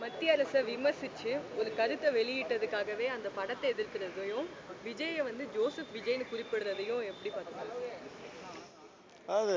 மத்திய அரசை விமர்சிச்சு ஒரு கருத்தை வெளியிட்டதுக்காகவே அந்த படத்தை எதிர்க்கிறதையும் விஜயை வந்து ஜோசப் விஜய்னு குறிப்பிடுறதையும் எப்படி பார்த்துக்கணும்? அதாவது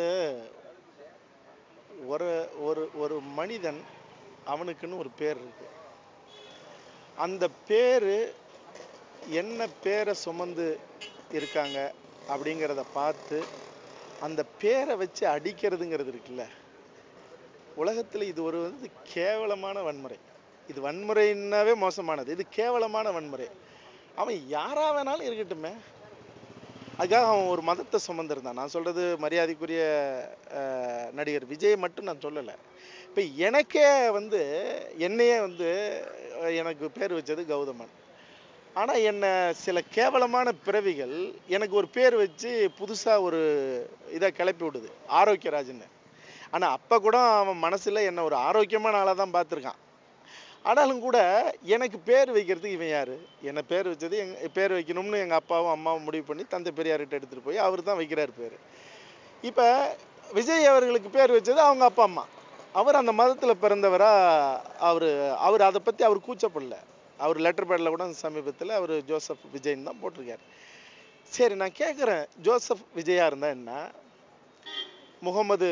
ஒரு ஒரு ஒரு மனிதன் அவனுக்குன்னு ஒரு பேர் இருக்கு. அந்த பேரு என்ன பேரை சுமந்து இருக்காங்க அப்படிங்கிறத பார்த்து அந்த பேரை வச்சு அடிக்கிறதுங்கிறது இருக்குல்ல, உலகத்தில் இது ஒரு கேவலமான வன்முறை. இது வன்முறைன்னாவே மோசமானது, இது கேவலமான வன்முறை. அவன் யாரா வேணாலும் இருக்கட்டுமே, அதுக்காக அவன் ஒரு மதத்தை சுமந்திருந்தான். நான் சொல்றது மரியாதைக்குரிய நடிகர் விஜய் மட்டும் நான் சொல்லலை. இப்போ எனக்கே என்னையே எனக்கு பேர் வச்சது கௌதமன். ஆனால் என்ன சில கேவலமான பிறவிகள் எனக்கு ஒரு பேர் வச்சு புதுசாக ஒரு இதை கிளப்பி விடுது, ஆரோக்கியராஜன்னு. ஆனால் அப்போ கூட அவன் மனசில் என்ன ஒரு ஆரோக்கியமான ஆளாக தான் பார்த்துருக்கான். ஆனாலும் கூட எனக்கு பேர் வைக்கிறதுக்கு இவன் யார்? என்னை பேர் வச்சது பேர் வைக்கணும்னு எங்கள் அப்பாவும் அம்மாவும் முடிவு பண்ணி தந்தை பெரியார்கிட்ட எடுத்துகிட்டு போய் அவர் தான் வைக்கிறார் பேர். இப்போ விஜய் அவர்களுக்கு பேர் வச்சது அவங்க அப்பா அம்மா. அவர் அந்த மதத்தில் பிறந்தவராக அவர் அதை பற்றி அவர் கூச்சப்படல. அவர் லெட்டர் பேடில் கூட சமீபத்தில் அவர் ஜோசப் விஜய்ன்னு தான் போட்டிருக்காரு. சரி, நான் கேட்குறேன், ஜோசப் விஜயா இருந்தால் என்ன, முகமது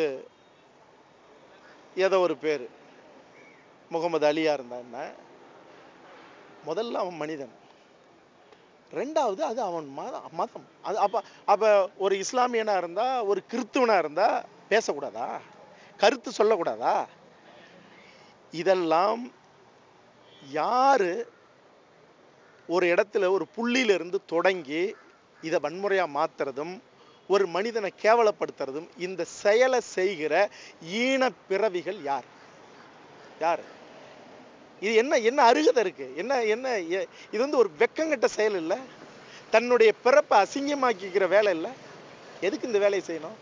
ஏதோ ஒரு பேர் முகமது அலியா இருந்தா என்ன? முதல்ல அவன் மனிதன், ரெண்டாவது அது அவன் மதம். அது அப்ப ஒரு இஸ்லாமியனா இருந்தா ஒரு கிறிஸ்துவனா இருந்தா பேசக்கூடாதா? கருத்து சொல்லக்கூடாதா? இதெல்லாம் யாரு ஒரு இடத்துல ஒரு புள்ளியில இருந்து தொடங்கி இதை வன்முறையா மாத்துறதும் ஒரு மனிதனை கேவலப்படுத்துறதும் இந்த செயலை செய்கிற ஈன பிறவிகள் யார்? யார்? இது என்ன என்ன அருகதை இருக்கு? என்ன என்ன இது ஒரு வெக்கங்கட்ட செயல் இல்லை? தன்னுடைய பிறப்பை அசிங்கமாக்கிக்கிற வேலை இல்லை? எதுக்கு இந்த வேலையை செய்யணும்?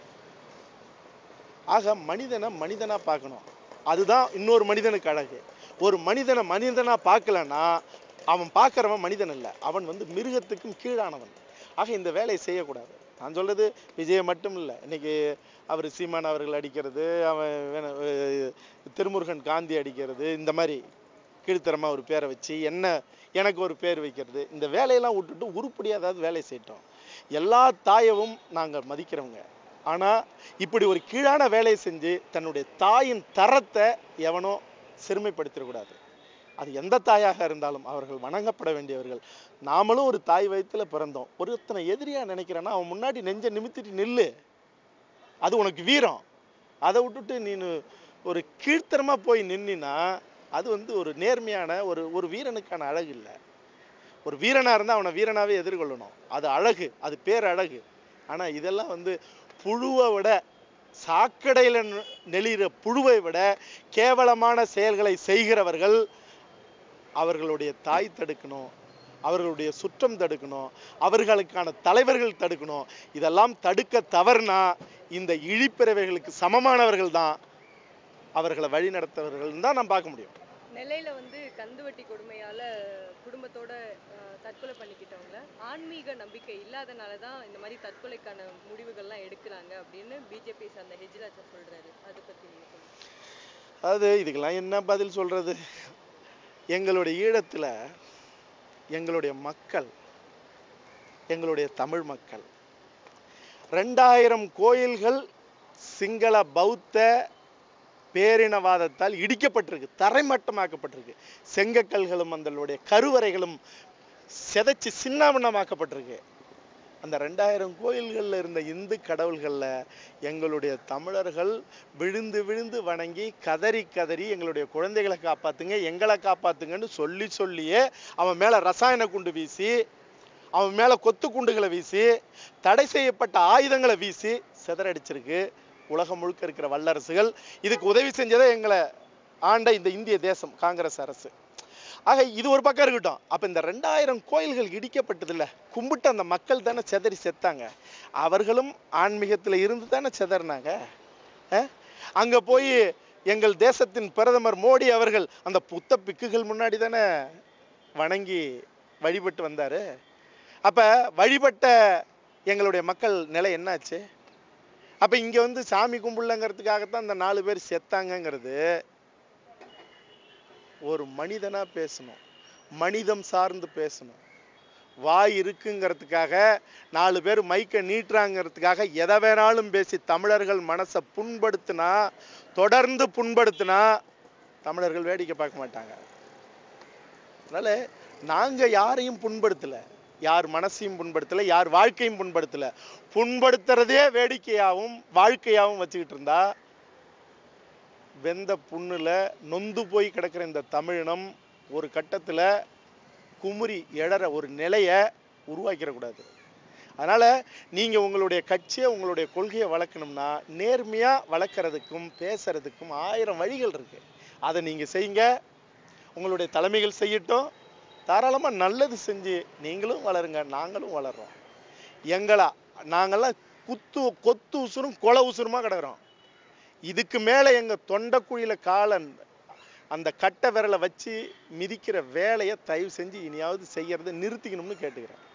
ஆக மனிதனை மனிதனா பார்க்கணும். அதுதான் இன்னொரு மனிதனுக்கு அழகு. ஒரு மனிதனை மனிதனா பார்க்கலன்னா அவன் பார்க்கறவன் மனிதன் இல்லை, அவன் மிருகத்துக்கும் கீழானவன். ஆக இந்த வேலையை செய்யக்கூடாது. நான் சொல்றது விஜய் மட்டும் இல்லை. இன்னைக்கு அவர் சீமான் அவர்கள் அடிக்கிறது, அவன் திருமுருகன் காந்தி அடிக்கிறது, இந்த மாதிரி கீழ்த்தரமா ஒரு பேரை வச்சு எனக்கு ஒரு பேர் வைக்கிறது, இந்த வேலையெல்லாம் விட்டுட்டு உருப்படியாக ஏதாவது வேலை செய்யட்டோம். எல்லா தாயவும் நாங்கள் மதிக்கிறவங்க. ஆனால் இப்படி ஒரு கீழான வேலையை செஞ்சு தன்னுடைய தாயின் தரத்தை எவனோ சிறுமைப்படுத்திடக்கூடாது. அது எந்த தாயாக இருந்தாலும் அவர்கள் வணங்கப்பட வேண்டியவர்கள். நாமளும் ஒரு தாய் வயிற்றுல பிறந்தோம். ஒருத்தனை எதிரியா நினைக்கிறேன்னா அவன் முன்னாடி நெஞ்ச நிமித்திட்டு நில்லு, அது உனக்கு வீரம். அதை விட்டுட்டு நீனு ஒரு கீழ்த்தரமா போய் நின்னா அது ஒரு நேர்மையான ஒரு வீரனுக்கான அழகு இல்லை. ஒரு வீரனா இருந்தா அவனை வீரனாவே எதிர்கொள்ளணும், அது அழகு, அது பேர் அழகு. ஆனா இதெல்லாம் புழுவை விட, சாக்கடையில நெளிகிற புழுவை விட கேவலமான செயல்களை செய்கிறவர்கள். அவர்களுடைய தாய் தடுக்கணும், அவர்களுடைய சுற்றம் தடுக்கணும், அவர்களுக்கான தலைவர்கள் தடுக்கணும். இதெல்லாம் தடுக்க தவறுனா இந்த இழிப்பிறவைகளுக்கு சமமானவர்கள் தான் அவர்களை வழி நடத்தவர்கள் தான் நாம் பார்க்க முடியும். நெல்லையில கந்துவட்டி கொடுமையால குடும்பத்தோட தற்கொலை பண்ணிக்கிட்டவங்க ஆன்மீக நம்பிக்கை இல்லாதனால தான் இந்த மாதிரி தற்கொலைக்கான முடிவுகள்லாம் எடுக்கிறாங்க அப்படின்னு பிஜேபி சார்ந்த h.raja சொல்றாரு. அதை பத்தி அது இதுக்கெல்லாம் என்ன பதில் சொல்றது? எங்களுடைய ஈழத்துல எங்களுடைய மக்கள், எங்களுடைய தமிழ் மக்கள் 2000 கோயில்கள் சிங்கள பௌத்த பேரினவாதத்தால் இடிக்கப்பட்டிருக்கு, தரைமட்டமாக்கப்பட்டிருக்கு. செங்கக்கல்களும் அதனுடைய கருவறைகளும் செதைச்சு சின்னாபின்னமாக்கப்பட்டிருக்கு. அந்த 2000 கோயில்களில் இருந்த இந்து கடவுள்களில் எங்களுடைய தமிழர்கள் விழுந்து விழுந்து வணங்கி கதறி கதறி எங்களுடைய குழந்தைகளை காப்பாத்துங்க, எங்களை காப்பாத்துங்கன்னு சொல்லியே அவன் மேலே ரசாயன குண்டு வீசி, அவன் மேலே கொத்து குண்டுகளை வீசி, தடை செய்யப்பட்ட ஆயுதங்களை வீசி சிதறடிச்சிருக்கு உலகம் முழுக்க இருக்கிற வல்லரசுகள். இதுக்கு உதவி செஞ்சதே எங்களை ஆண்ட இந்த இந்திய தேசம், காங்கிரஸ் அரசு. ஆக இது ஒரு பக்கம் இருக்கட்டும். அப்ப இந்த 2000 கோயில்கள் இடிக்கப்பட்டது இல்ல, கும்பிட்டு அந்த மக்கள் தானே செதறி செத்தாங்க. அவர்களும் ஆன்மீகத்துல இருந்து தானே செதறினாங்க. அங்க போய் எங்கள் தேசத்தின் பிரதமர் மோடி அவர்கள் அந்த புத்த பிக்குகள் முன்னாடி தானே வணங்கி வழிபட்டு வந்தாரு. அப்ப வழிபட்ட எங்களுடைய மக்கள் நிலை என்னாச்சு? அப்ப இங்க சாமி கும்பிடலங்கிறதுக்காகத்தான் அந்த 4 பேர் செத்தாங்கிறது ஒரு மனிதனா பேசணும், மனிதம் சார்ந்து பேசணும். வாய் இருக்குங்கிறதுக்காக 4 பேர் மைக்க நீட்டுறாங்கிறதுக்காக எதை வேணாலும் பேசி தமிழர்கள் மனசை புண்படுத்தினா, தொடர்ந்து புண்படுத்தினா தமிழர்கள் வேடிக்கை பார்க்க மாட்டாங்க. அதனால நாங்க யாரையும் புண்படுத்தல, யார் மனசையும் புண்படுத்தல, யார் வாழ்க்கையும் புண்படுத்தல. புண்படுத்துறதே வேடிக்கையாவும் வாழ்க்கையாவும் வச்சுக்கிட்டு இருந்தா வெந்த புண்ணுல நொந்து போய் கிடக்கிற இந்த தமிழினம் ஒரு கட்டத்துல குமுறி எழற ஒரு நிலையை உருவாக்கிடக்கூடாது. அதனால நீங்க உங்களுடைய கட்சியை, உங்களுடைய கொள்கையை வளர்க்கணும்னா நேர்மையா வளர்க்கறதுக்கும் பேசுறதுக்கும் 1000 வழிகள் இருக்கு. அதை நீங்க செய்யுங்க, உங்களுடைய தலைமைகள் செய்யட்டும். தாராளமா நல்லது செஞ்சு நீங்களும் வளருங்க, நாங்களும் வளர்றோம். நாங்கெல்லாம் கொத்து உசுரும் கொலை உசுருமா கிடக்குறோம். இதுக்கு மேல எங்க தொண்டைக்குழியில காலன் அந்த கட்டை விரலை வச்சு மிதிக்கிற வேலையை தயவு செஞ்சு இனியாவது செய்யறதை நிறுத்திக்கணும்னு கேட்டுக்கிறேன்.